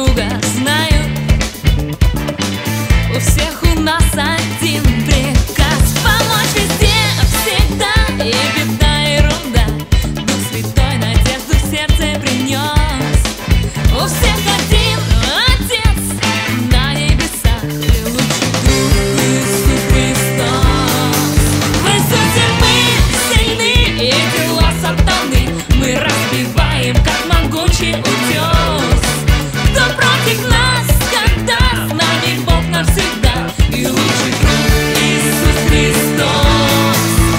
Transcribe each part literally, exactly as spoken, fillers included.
друга знают. У всех у нас один приказ: помочь везде, всегда, и беда, и ерунда. Дух Святой надежду в сердце принес. У всех один Отец на небесах, и лучший друг Иисус Христос. В Иисусе мы сильны, и дела сатаны мы разбиваем, как могучий утес. Кто против нас, когда с нами Бог навсегда, и лучший друг Иисус Христос.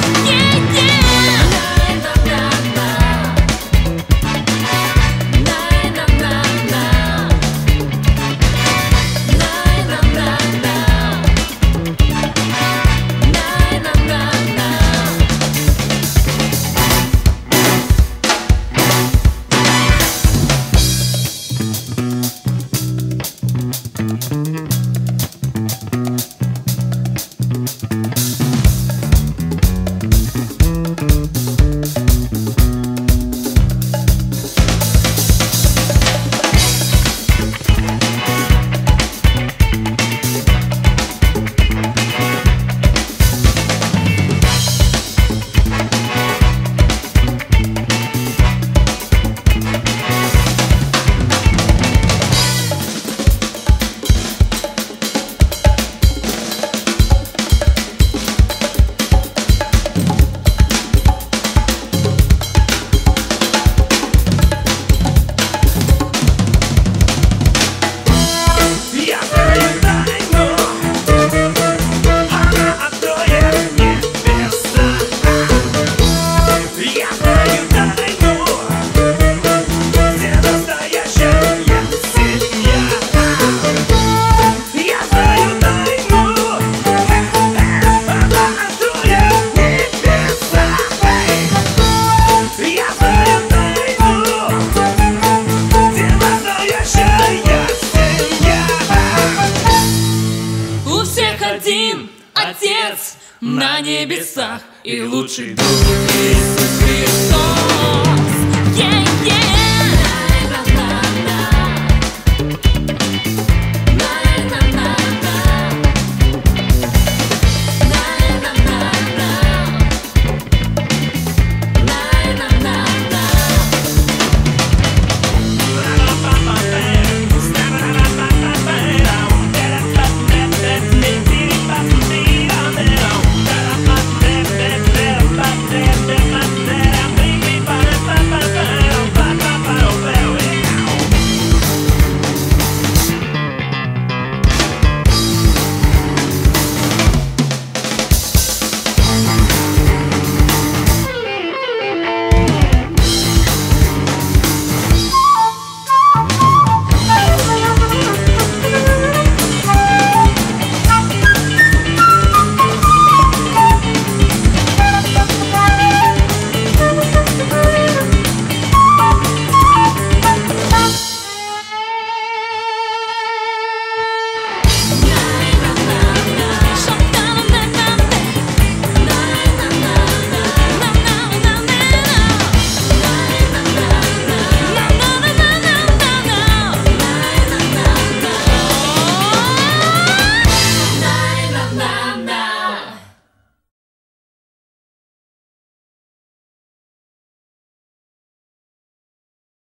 Один Отец на небесах, и лучший друг Иисус Христос.